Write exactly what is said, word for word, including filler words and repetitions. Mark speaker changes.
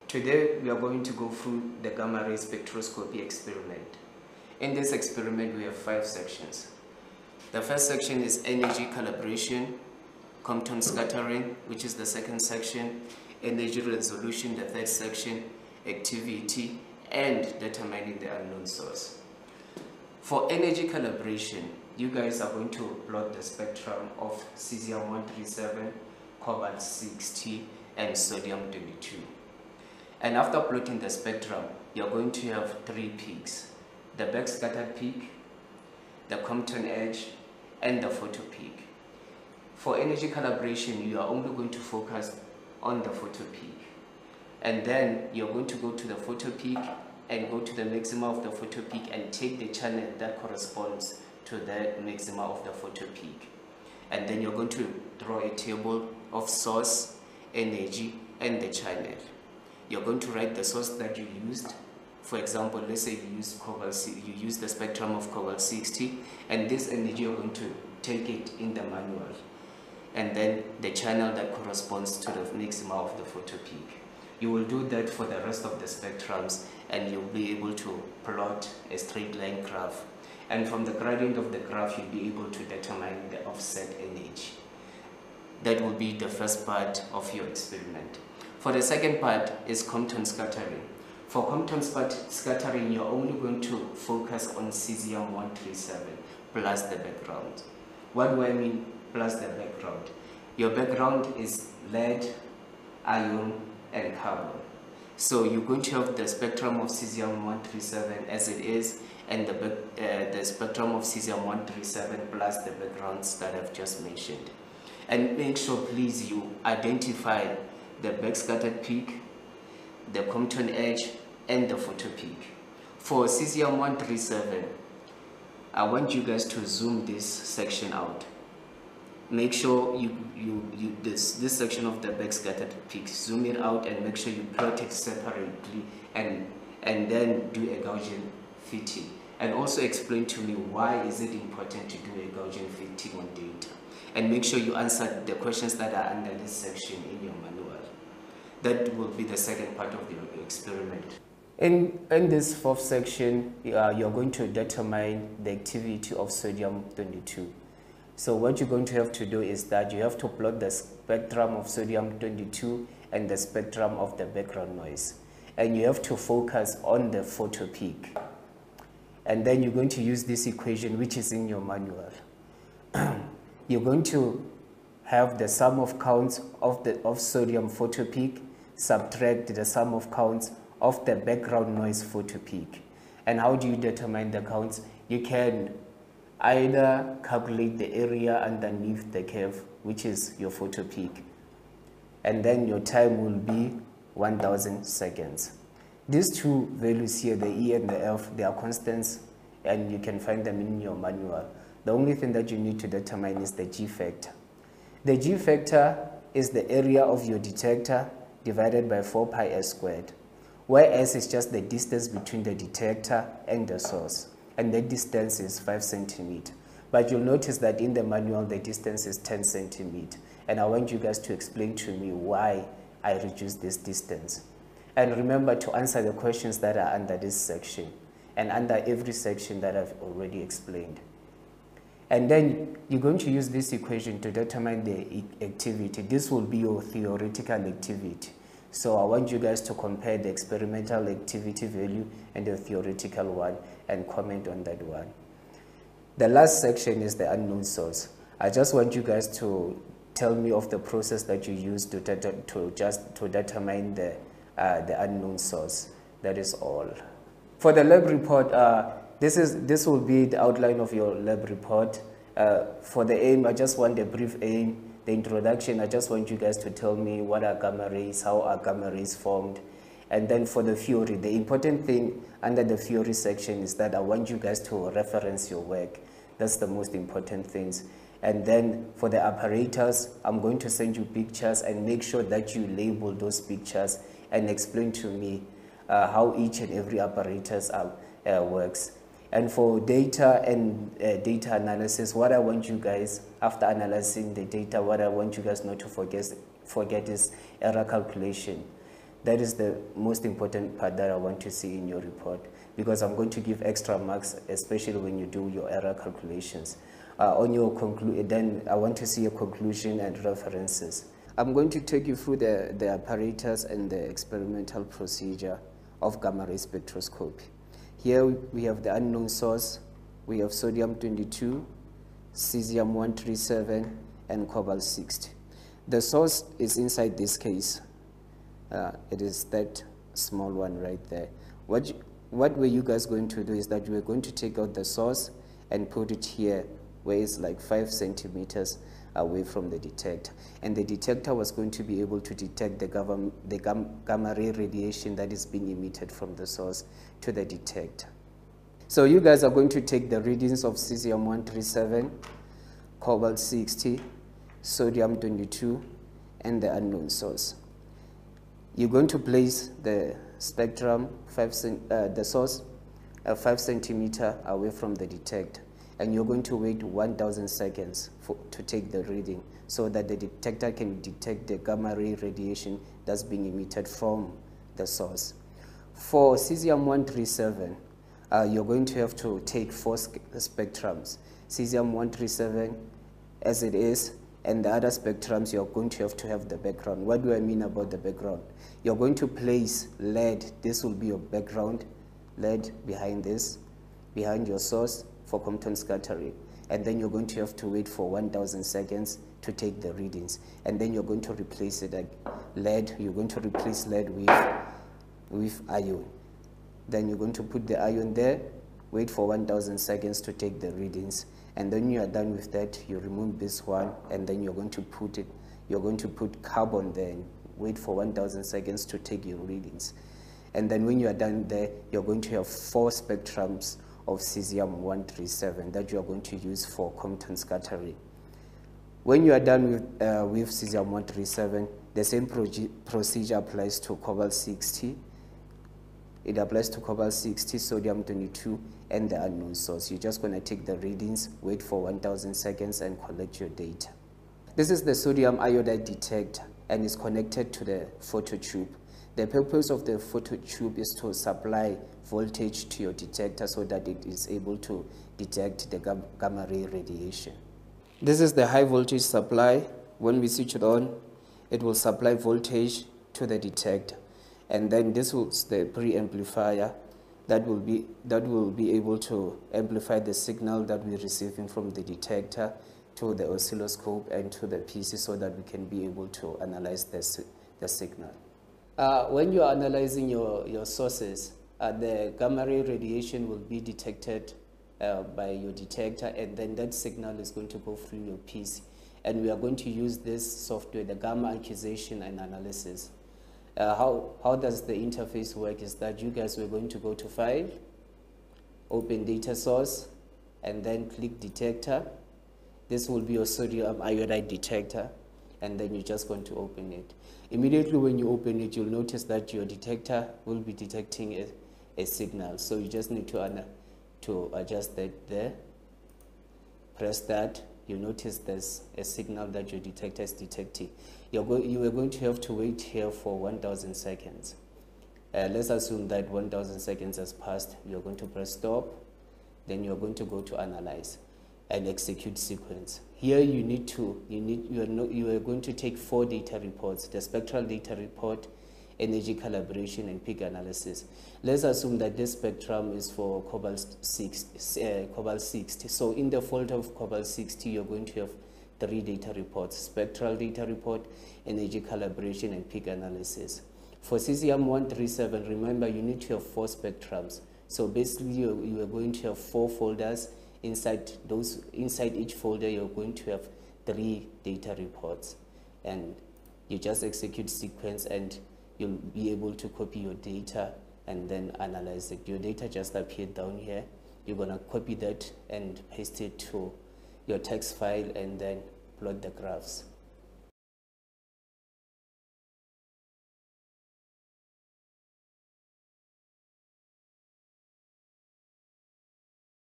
Speaker 1: Today we are going to go through the Gamma Ray Spectroscopy experiment. In this experiment we have five sections. The first section is energy calibration, Compton scattering, which is the second section, energy resolution, the third section, activity, and determining the unknown source. For energy calibration, you guys are going to plot the spectrum of cesium one thirty-seven, cobalt sixty, and sodium twenty-two. And after plotting the spectrum, you're going to have three peaks: the backscattered peak, the Compton edge, and the photo peak. For energy calibration, you are only going to focus on the photo peak. And then you're going to go to the photo peak and go to the maxima of the photo peak and take the channel that corresponds to the maxima of the photo peak. And then you're going to draw a table of source, energy, and the channel. You're going to write the source that you used. For example, let's say you use cobalt, you use the spectrum of cobalt sixty, and this energy you're going to take it in the manual, and then the channel that corresponds to the maxima of the photo peak. You will do that for the rest of the spectrums, and you'll be able to plot a straight line graph. And from the gradient of the graph, you'll be able to determine the offset energy. That will be the first part of your experiment. For the second part is Compton scattering. For Compton scattering, you're only going to focus on cesium one thirty-seven plus the background. What do I mean plus the background? Your background is lead, iron, and carbon. So you're going to have the spectrum of cesium one thirty-seven as it is, and the, uh, the spectrum of cesium one thirty-seven plus the backgrounds that I've just mentioned. And make sure, please, you identify the backscattered peak, the Compton edge, and the photo peak. For cesium one thirty-seven, I want you guys to zoom this section out. Make sure you, you, you this, this section of the backscattered peak, zoom it out and make sure you plot it separately, and, and then do a Gaussian fitting. And also explain to me why is it important to do a Gaussian fitting on data. And make sure you answer the questions that are under this section in your manual. That will be the second part of the experiment. In, in this fourth section, uh, you're going to determine the activity of sodium twenty-two. So what you're going to have to do is that you have to plot the spectrum of sodium twenty-two and the spectrum of the background noise. And you have to focus on the photo peak. And then you're going to use this equation, which is in your manual. You're going to have the sum of counts of the of sodium photo peak, subtract the sum of counts of the background noise photo peak. And how do you determine the counts? You can either calculate the area underneath the curve, which is your photo peak, and then your time will be one thousand seconds. These two values here, the E and the F, they are constants, and you can find them in your manual. The only thing that you need to determine is the G factor. The G factor is the area of your detector divided by four pi s squared, where s is just the distance between the detector and the source, and the distance is five centimeters. But you'll notice that in the manual the distance is ten centimeters, and I want you guys to explain to me why I reduced this distance. And remember to answer the questions that are under this section and under every section that I've already explained. And then you're going to use this equation to determine the activity. This will be your theoretical activity. So I want you guys to compare the experimental activity value and the theoretical one and comment on that one. The last section is the unknown source. I just want you guys to tell me of the process that you use to, to just to determine the, uh, the unknown source. That is all. For the lab report, uh, This is this will be the outline of your lab report. Uh, for the aim, I just want a brief aim. The introduction, I just want you guys to tell me what are gamma rays, how are gamma rays formed. And then for the theory, the important thing under the theory section is that I want you guys to reference your work. That's the most important things. And then for the apparatus, I'm going to send you pictures and make sure that you label those pictures and explain to me uh, how each and every apparatus uh, uh, works. And for data and uh, data analysis, what I want you guys, after analyzing the data, what I want you guys not to forget, forget is error calculation. That is the most important part that I want to see in your report, because I'm going to give extra marks, especially when you do your error calculations. Uh, on your conclu then I want to see your conclusion and references. I'm going to take you through the, the apparatus and the experimental procedure of gamma ray spectroscopy. Here we have the unknown source, we have sodium twenty-two, cesium one thirty-seven, and cobalt sixty. The source is inside this case. Uh, it is that small one right there. What, you, what were you guys going to do is that you are going to take out the source and put it here, where it's like five centimeters away from the detector. And the detector was going to be able to detect the, gamma, the gamma ray radiation that is being emitted from the source to the detector. So you guys are going to take the readings of cesium one thirty-seven, cobalt sixty, sodium twenty-two, and the unknown source. You're going to place the spectrum, five, uh, the source, uh, five centimeter away from the detector, and you're going to wait one thousand seconds for, to take the reading, so that the detector can detect the gamma ray radiation that's being emitted from the source. For cesium one thirty-seven, uh, you're going to have to take four spectrums. Cesium one thirty-seven as it is, and the other spectrums you're going to have to have the background. What do I mean about the background? You're going to place lead. This will be your background, lead behind this, behind your source for Compton scattering. And then you're going to have to wait for one thousand seconds to take the readings. And then you're going to replace it like lead. You're going to replace lead with, with iron. Then you're going to put the iron there, wait for one thousand seconds to take the readings. And then you are done with that, you remove this one, and then you're going to put it, you're going to put carbon there, and wait for one thousand seconds to take your readings. And then when you are done there, you're going to have four spectrums of cesium one thirty-seven that you are going to use for Compton scattering. When you are done with, uh, with cesium one thirty-seven, the same procedure applies to cobalt sixty. It applies to cobalt sixty, sodium twenty-two, and the unknown source. You're just going to take the readings, wait for one thousand seconds, and collect your data. This is the sodium iodide detector, and is connected to the phototube. The purpose of the phototube is to supply voltage to your detector so that it is able to detect the gamma ray radiation. This is the high voltage supply. When we switch it on, it will supply voltage to the detector. And then this is the preamplifier that will be that will be able to amplify the signal that we're receiving from the detector to the oscilloscope and to the P C, so that we can be able to analyze the, the signal. Uh, when you are analyzing your, your sources, uh, the gamma ray radiation will be detected uh, by your detector, and then that signal is going to go through your P C. And we are going to use this software, the gamma acquisition and analysis. Uh, how, how does the interface work is that you guys were going to go to File, open Data Source, and then click Detector. This will be your sodium iodide detector, and then you're just going to open it. Immediately when you open it, you'll notice that your detector will be detecting a, a signal. So you just need to, uh, to adjust that there. Press that. You notice there's a signal that your detector is detecting. You're go you are going to have to wait here for one thousand seconds. Uh, let's assume that one thousand seconds has passed. You're going to press stop. Then you're going to go to analyze and execute sequence. Here you need to, you need, you are, no, you are going to take four data reports: the spectral data report, energy calibration, and peak analysis. Let's assume that this spectrum is for cobalt sixty, uh, cobalt sixty. So in the folder of cobalt sixty, you're going to have three data reports: spectral data report, energy calibration, and peak analysis. For cesium one thirty-seven, remember you need to have four spectrums. So basically you, you are going to have four folders. Inside those, inside each folder, you're going to have three data reports, and you just execute sequence, and you'll be able to copy your data and then analyze it. Your data just appeared down here. You're gonna copy that and paste it to your text file, and then plot the graphs.